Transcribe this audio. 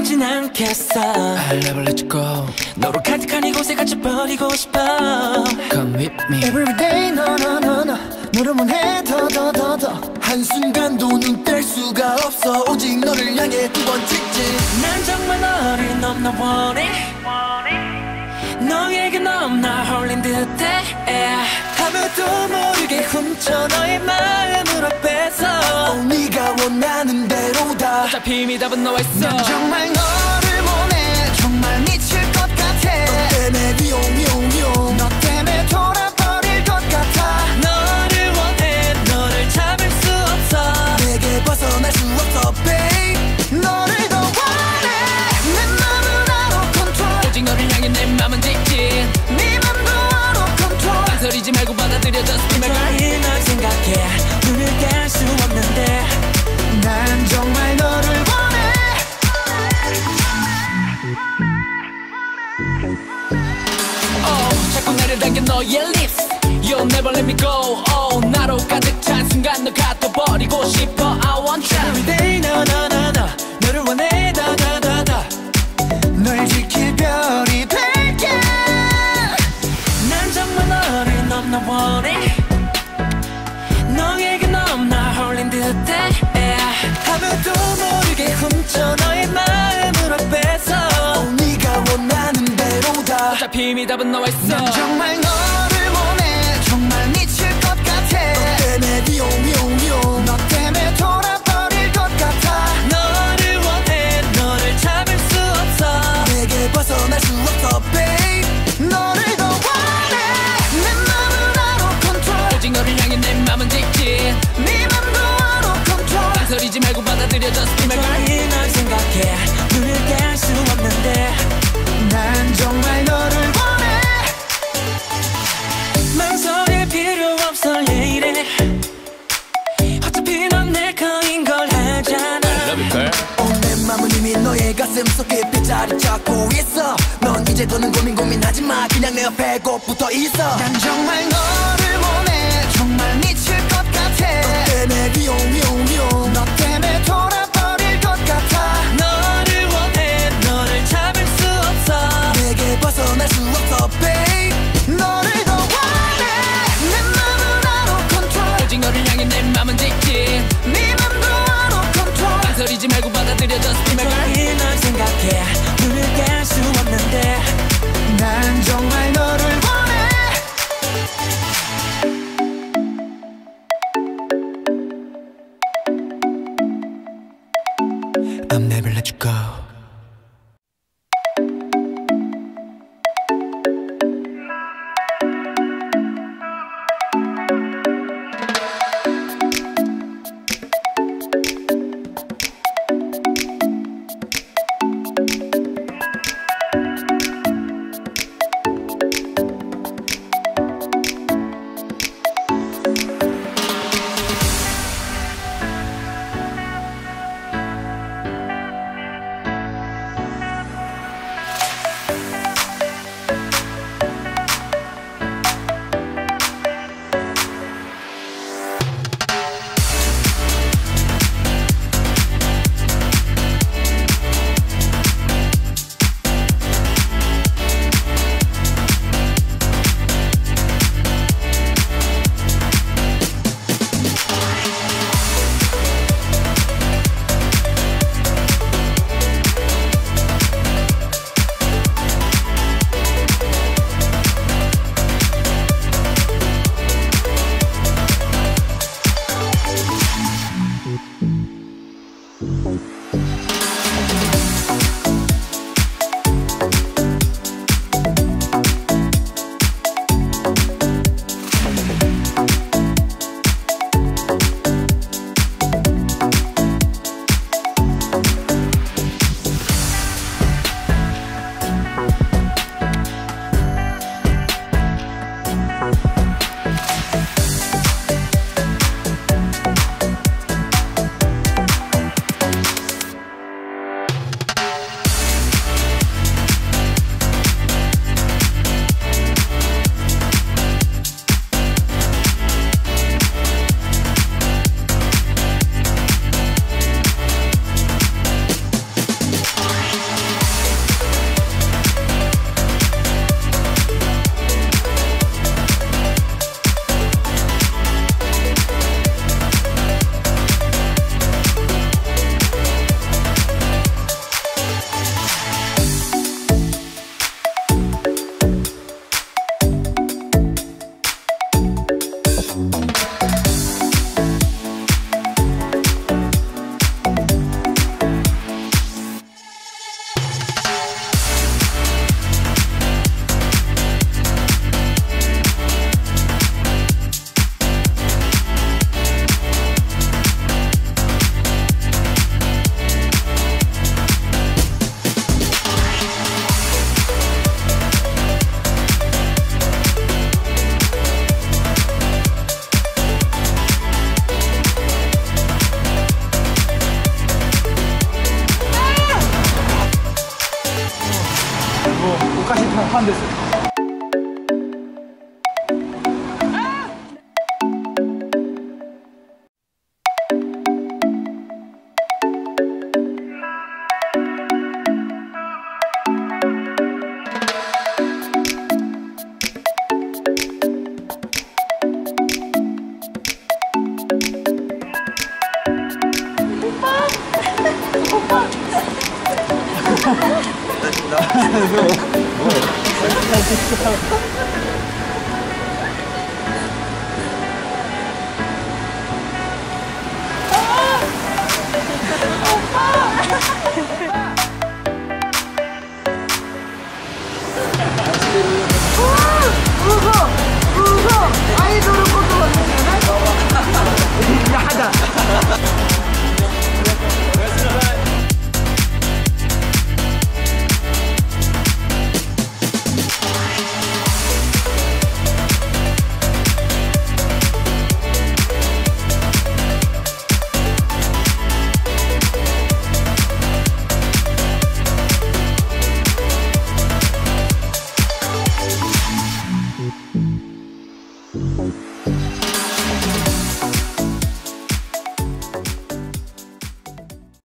보진 않겠어. I'll never let you go. 너로 가득한 이곳에 갇혀버리고 싶어. Come with me. Every day 너를 원해 더 한순간도 눈 뗄 수가 없어. 오직 너를 향해 두 번 찍지. 난 정말 너를 너무나 원해. 너에게 너무나 홀린 듯해. 아무도 모르게 훔쳐 너의 마음으로 뺏어. 네가 원하는 대로다. 어차피 이미 답은 나와 있어. 난 정말 너를 원해. 정말 미칠 것 같아. 너 때문에 위용 너 때문에 돌아버릴 것 같아. 너를 원해. 너를 잡을 수 없어. 내게 벗어날 수 없어 babe. 너를 더 원해. 내 맘은 out of control. 오직 너를 향해 내 맘은 직진. 네 맘도 out of control. 망설이지 말고 받아들여 just be my girl. 매일 널 생각해 눈을 뗄 수 없는데. 난 정말 너를 원해. 자꾸 나를 당겨 너의 lips. You'll never let me go. 나로 가득 찬 순간 너 가둬버리고 싶어. I want you. Every day 너를 원해 더. 널 지킬 별이 될게. 난 정말 너를 너무나 원해. 너에게 너무나 홀린 듯해. 아무도 모르게 훔쳐 너의 마음으로 뺏어. 네가 원하는 대로다. 어차피 이미 답은 나와 있어. 난 정말 너를 원해. 정말 미칠 것 같아. 너 때문에 위용 너 때문에 돌아버릴 것 같아. 너를 원해. 너를 잡을 수 없어. 내게 벗어날 수 없어 babe. 너를 더 원해. 내 맘은 out of control. 오직 너를 향해 내 맘은 직진. 네 맘도 out of control. 망설이지 말고 받아들여 just be my girl. 매일 널 생각해 눈을 뗄 수 없는데. 난 정말 너를 원해. 망설일 필요 없어 yeah, 이래. 어차피 넌 내 거인 걸 알잖아. Love you girl. 내 맘은 이미 너의 가슴 속 깊이 자리 잡고 있어. 넌 이제 더는 고민하지 마. 그냥 내 옆에 꼭 붙어 있어. 난 정말 너를 원해. 정말 미칠 것 같아. 너 때문에 위용 너 때문에 돌아버릴 것 같아. 너를 원해. 너를 잡을 수 없어. 내게 벗어날 수 없어 babe. 너를 더 원해. 내 맘은 out of control. 오직 너를 향해 내 맘은 직진. 네 맘도 out of control. 망설이지 말고 받아들여 just be my girl. 매일 널 생각해 눈을 뗄 수 없는데. 난 정말 너를 원해. 나